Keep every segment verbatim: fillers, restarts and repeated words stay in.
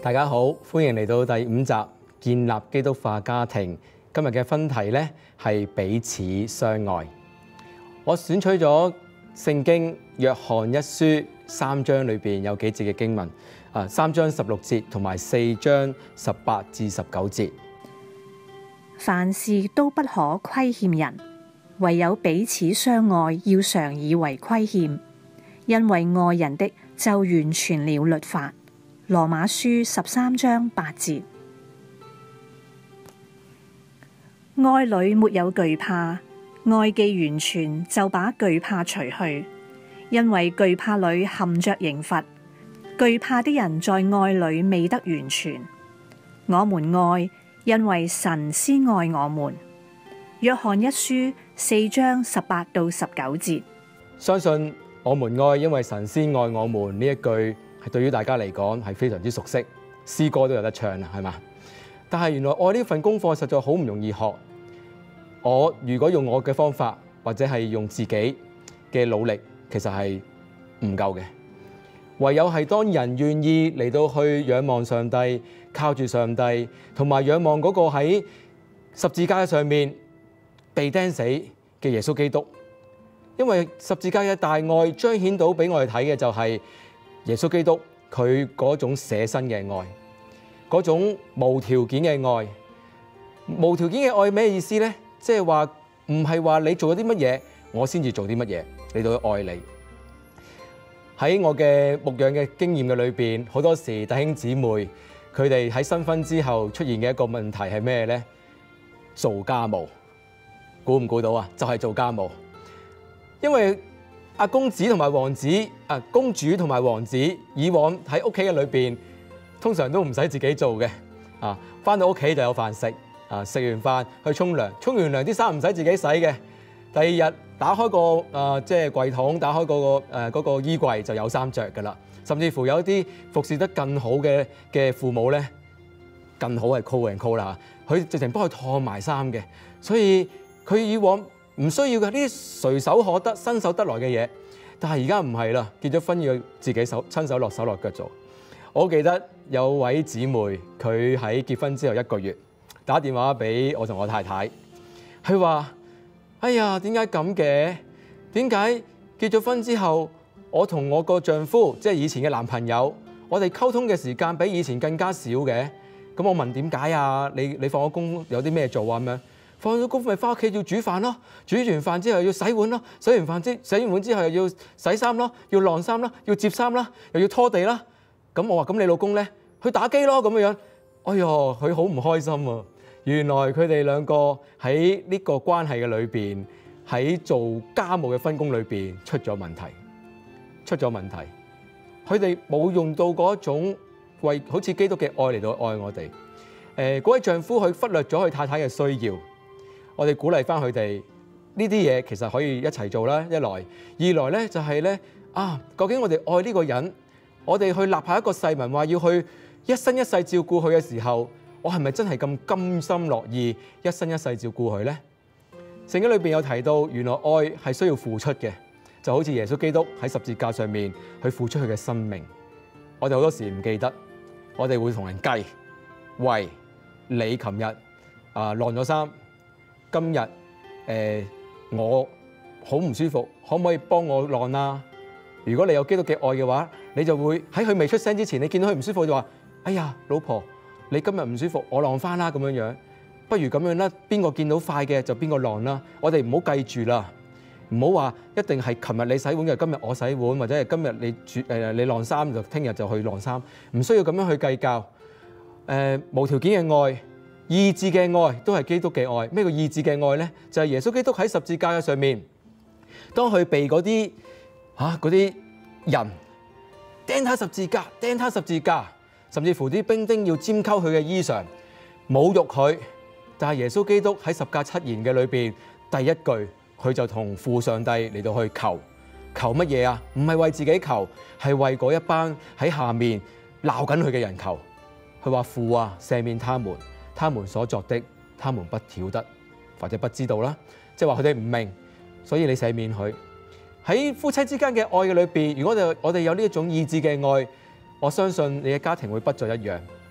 大家好，歡迎嚟到第五集建立基督化家庭。今日嘅分題呢係彼此相愛。我選取咗聖經約翰一書三章裏邊有幾節嘅經文，啊，三章十六節同埋四章十八至十九節。 凡事都不可虧欠人，唯有彼此相愛，要常以為虧欠，因為愛人的就完全了律法。羅馬書十三章八節。愛裏沒有懼怕，愛既完全，就把懼怕除去，因為懼怕裏含着刑罰，懼怕的人在愛裏未得完全。我們愛，因為神先愛我們。約翰一書四章十八到十九節。 相信我們愛，因為神先愛我們呢一句係對於大家嚟講係非常之熟悉，詩歌都有得唱啦，係嘛？但係原來愛呢份功課實在好唔容易學。我如果用我嘅方法，或者係用自己嘅努力，其實係唔夠嘅。唯有係當人願意嚟到去仰望上帝，靠住上帝，同埋仰望嗰個喺十字架上面被釘死嘅耶穌基督。因為十字架嘅大愛彰顯到俾我哋睇嘅就係耶穌基督佢嗰種捨身嘅愛，嗰種無條件嘅愛。無條件嘅愛咩意思呢？即係話唔係話你做咗啲乜嘢，我先至做啲乜嘢嚟到去愛你。喺我嘅牧養嘅經驗嘅裏邊，好多時弟兄姊妹佢哋喺新婚之後出現嘅一個問題係咩呢？做家務，估唔估到啊？就係做家務。因為阿公子同埋王子，啊公主同埋王子，以往喺屋企嘅裏邊，通常都唔使自己做嘅，啊翻到屋企就有飯食。啊！食完飯去沖涼，沖完涼啲衫唔使自己洗嘅。第二日打開個啊，即係櫃桶，打開嗰個誒嗰個衣櫃就有衫着㗎啦。甚至乎有啲服侍得更好嘅嘅父母咧，更好係 call and call 啦。佢直情幫佢燙埋衫嘅，所以佢以往唔需要嘅呢啲隨手可得、伸手得來嘅嘢。但係而家唔係啦，結咗婚要自己手親手落手落腳做。我記得有位姊妹，佢喺結婚之後一個月，打電話俾我同我太太，佢話：哎呀，點解咁嘅？點解結咗婚之後，我同我個丈夫，即係以前嘅男朋友，我哋溝通嘅時間比以前更加少嘅？咁我問點解啊？你你放咗工有啲咩做啊？咁樣放咗工咪翻屋企要煮飯咯，煮完飯之後要洗碗咯，洗完飯之洗完碗之後又要洗衫咯，要晾衫啦，要摺衫啦，又要拖地啦。咁我話：咁你老公咧？去打機咯咁樣樣。哎呀，佢好唔開心啊！原來佢哋兩個喺呢個關係嘅裏邊，喺做家務嘅分工裏邊出咗問題，出咗問題。佢哋冇用到嗰種為好似基督嘅愛嚟到愛我哋。誒、呃，嗰位丈夫佢忽略咗佢太太嘅需要。我哋鼓勵翻佢哋呢啲嘢，其實可以一齊做啦。一來，二來咧就係咧啊，究竟我哋愛呢個人，我哋去立下一個誓文，話要去一生一世照顧佢嘅時候，我係咪真係咁甘心樂意一生一世照顧佢呢？聖經裏邊有提到，原來愛係需要付出嘅，就好似耶穌基督喺十字架上面去付出佢嘅生命。我哋好多時唔記得，我哋會同人計，喂，你琴日啊晾咗衫，今日誒、呃、我好唔舒服，可唔可以幫我晾啊？如果你有基督嘅愛嘅話，你就會喺佢未出聲之前，你見到佢唔舒服就話：哎呀，老婆，你今日唔舒服，我晾翻啦咁樣樣，不如咁樣啦，邊個見到快嘅就邊個晾啦。我哋唔好計住啦，唔好話一定係琴日你洗碗嘅，今日我洗碗，或者係今日你煮誒、呃、你晾衫就聽日就去晾衫，唔需要咁樣去計較。誒、呃、無條件嘅愛、意志嘅愛都係基督嘅愛。咩叫意志嘅愛咧？就係、是、耶穌基督喺十字架嘅上面，當佢被嗰啲嚇嗰啲人釘他十字架，釘他十字架。甚至乎啲兵丁要拈鬮佢嘅衣裳，侮辱佢。但係耶穌基督喺十架七言嘅裏邊，第一句佢就同父上帝嚟到去求，求乜嘢啊？唔係為自己求，係為嗰一班喺下面鬧緊佢嘅人求。佢話：父啊，赦免他們，他們所作的，他們不曉得或者不知道啦。即係話佢哋唔明，所以你赦免佢。喺夫妻之間嘅愛嘅裏邊，如果我哋我哋有呢一種意志嘅愛，我相信你嘅家庭會不再一樣。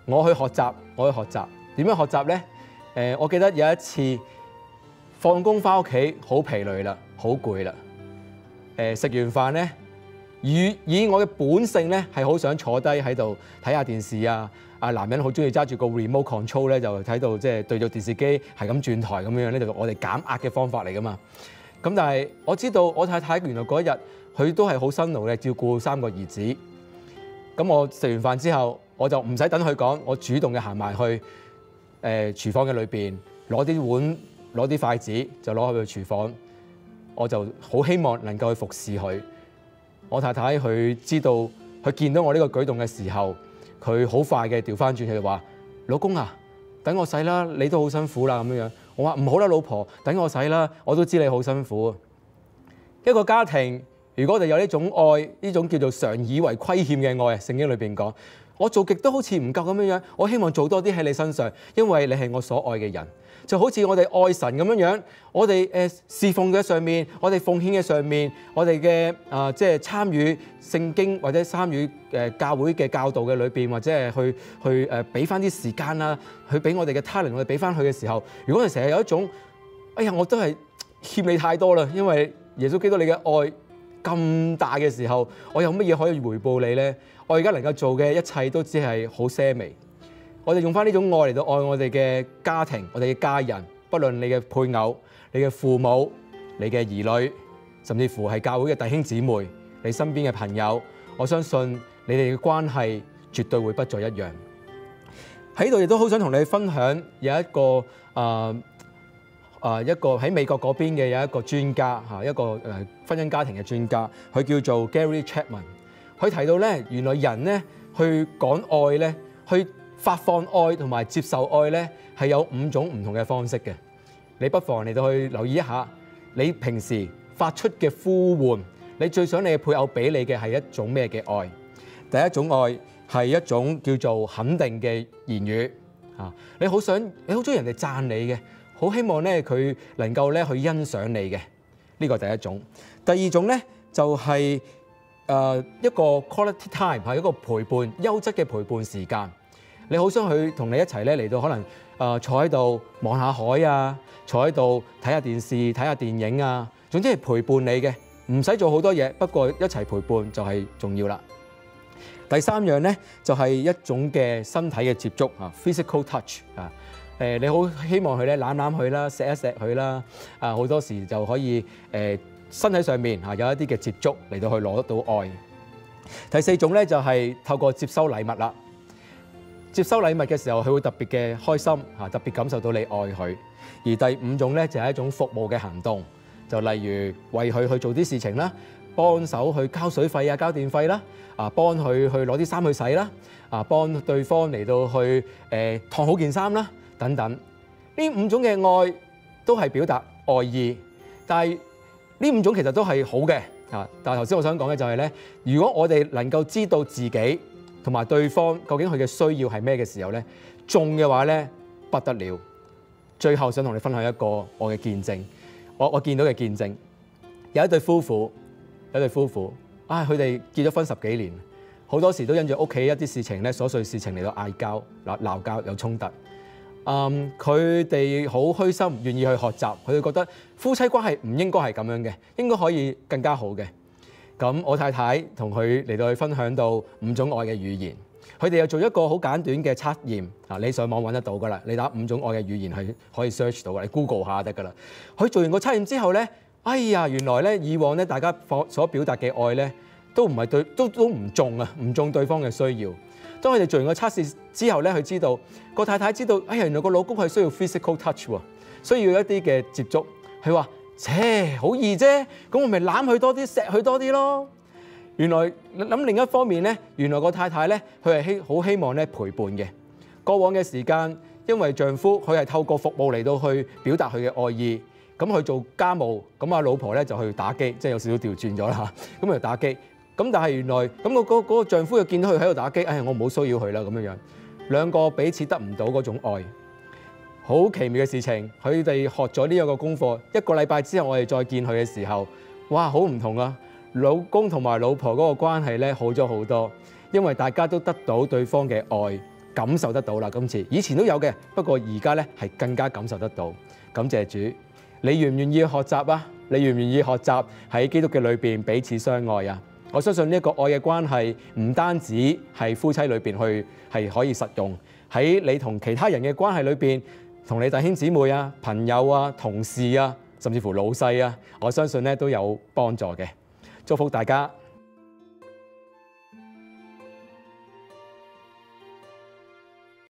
我去學習，我去學習點樣學習呢？誒，我記得有一次放工翻屋企，好疲累啦，好攰啦。誒，食完飯咧，以以我嘅本性咧，係好想坐低喺度睇下電視啊！啊，男人好中意揸住個 remote control 咧，就睇到即係對住電視機係咁轉台咁樣咧，就我哋減壓嘅方法嚟噶嘛。咁但係我知道我太太原來嗰一日佢都係好辛勞嘅照顧三個兒子。咁我食完飯之後，我就唔使等佢講，我主動嘅行埋去誒、呃、廚房嘅裏邊攞啲碗攞啲筷子，就攞去廚房。我就好希望能夠去服侍佢。我太太佢知道，佢見到我呢個舉動嘅時候，佢好快嘅調翻轉，佢就話：老公啊，等我洗啦，你都好辛苦啦咁樣樣。我話唔好啦，老婆，等我洗啦，我都知你好辛苦。一個家庭，如果我哋有呢種愛，呢種叫做常以為虧欠嘅愛，聖經裏邊講，我做極都好似唔夠咁樣樣，我希望做多啲喺你身上，因為你係我所愛嘅人。就好似我哋愛神咁樣樣，我哋誒侍奉嘅上面，我哋奉獻嘅上面，我哋嘅啊即係參與聖經或者參與誒教會嘅教導嘅裏邊，或者係去去誒俾翻啲時間啦，去俾我哋嘅 talent，我哋俾翻佢嘅時候，如果我哋成日有一種，哎呀我都係欠你太多啦，因為耶穌基督你嘅愛咁大嘅時候，我有乜嘢可以回報你咧？我而家能夠做嘅一切都只係好些微。我哋用翻呢種愛嚟到愛我哋嘅家庭，我哋嘅家人，不論你嘅配偶、你嘅父母、你嘅兒女，甚至乎係教會嘅弟兄姊妹、你身邊嘅朋友，我相信你哋嘅關係絕對會不再一樣。喺度亦都好想同你分享有一個啊啊一個喺美國嗰邊嘅有一個專家嚇，一個誒婚姻家庭嘅專家，佢叫做 Gary Chapman。佢提到咧，原來人咧去講愛咧，去發放愛同埋接受愛咧，係有五種唔同嘅方式嘅。你不妨嚟到去留意一下，你平時發出嘅呼喚，你最想你嘅配偶俾你嘅係一種咩嘅愛？第一種愛係一種叫做肯定嘅言語啊！你好想，你好中意人哋讚你嘅，好希望咧佢能夠咧去欣賞你嘅，呢個第一種。第二種咧就係誒一個 quality time， 係一個陪伴，優質嘅陪伴時間。你好想佢同你一齊咧嚟到可能誒、呃、坐喺度望下海啊，坐喺度睇下電視睇下電影啊，總之係陪伴你嘅，唔使做好多嘢，不過一齊陪伴就係重要啦。第三樣咧就係、是、一種嘅身體嘅接觸啊 ，physical touch 啊，誒你好希望佢咧攬攬佢啦，錫一錫佢啦，啊好多時就可以誒、呃、身體上面啊有一啲嘅接觸嚟到去攞得到愛。第四種咧就係、是、透過接收禮物啦。接收禮物嘅時候，佢會特別嘅開心嚇，特別感受到你愛佢。而第五種咧就係一種服務嘅行動，就例如為佢去做啲事情啦，幫手去交水費啊、交電費啦，啊幫佢去攞啲衫去洗啦，啊幫對方嚟到去誒燙好件衫啦等等。呢五種嘅愛都係表達愛意，但係呢五種其實都係好嘅嚇。但係頭先我想講嘅就係咧，如果我哋能夠知道自己同埋對方究竟佢嘅需要係咩嘅時候咧，中嘅話咧不得了。最後想同你分享一個我嘅見證，我我見到嘅見證，有一對夫婦，有一對夫婦，啊佢哋結咗婚十幾年，好多時都因住屋企一啲事情咧，瑣碎事情嚟到嗌交、鬧鬧交有衝突。嗯，佢哋好虛心，願意去學習，佢哋覺得夫妻關係唔應該係咁樣嘅，應該可以更加好嘅。咁我太太同佢嚟到去分享到五種愛嘅語言，佢哋又做一個好簡短嘅測驗啊！你上網揾得到噶啦，你打五種愛嘅語言係可以 search 到嘅，你 Google 下得噶啦。佢做完個測驗之後咧，哎呀，原來咧以往咧大家所表達嘅愛咧都唔係對，都都唔中啊，唔中對方嘅需要。當佢哋做完個測試之後咧，佢知道個太太知道，哎呀，原來個老公係需要 physical touch 喎，需要一啲嘅接觸。佢話：切，好易啫，咁我咪攬佢多啲，錫佢多啲咯。原來諗另一方面咧，原來個太太咧，佢係希好希望咧陪伴嘅。過往嘅時間，因為丈夫佢係透過服務嚟到去表達佢嘅愛意，咁去做家務，咁啊老婆咧就去打機，即係有少少調轉咗啦。咁就打機，咁但係原來咁個嗰嗰個丈夫又見到佢喺度打機，哎呀我唔好騷擾佢啦咁樣樣，兩個彼此得唔到嗰種愛。好奇妙嘅事情，佢哋學咗呢一個功課，一個禮拜之後我哋再見佢嘅時候，哇，好唔同啊！老公同埋老婆嗰個關係咧好咗好多，因為大家都得到對方嘅愛， 感受得到啦。今次以前都有嘅，不過而家咧係更加感受得到。感謝主，你願唔願意學習啊？你願唔願意學習喺基督嘅裏邊彼此相愛啊？我相信呢一個愛嘅關係唔單止係夫妻裏邊去係可以實用，喺你同其他人嘅關係裏邊，同你弟兄姊妹啊、朋友啊、同事啊，甚至乎老細啊，我相信咧都有幫助嘅。祝福大家。